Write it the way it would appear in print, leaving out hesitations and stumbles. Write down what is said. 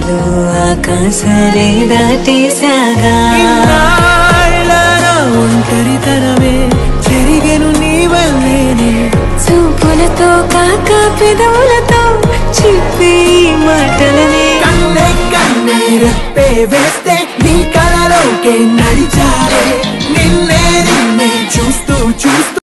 కలలు ఆకాశాలే దాటేసాగా ఒంటరితనమే చెరిగెను నీ వల్లేనే చూపులతో కాక పెదవులతో చెప్పే మాటలనే కన్నే కన్నే రెప్పే వేస్తే నీ కలలోకే నడిచాలే నిన్నే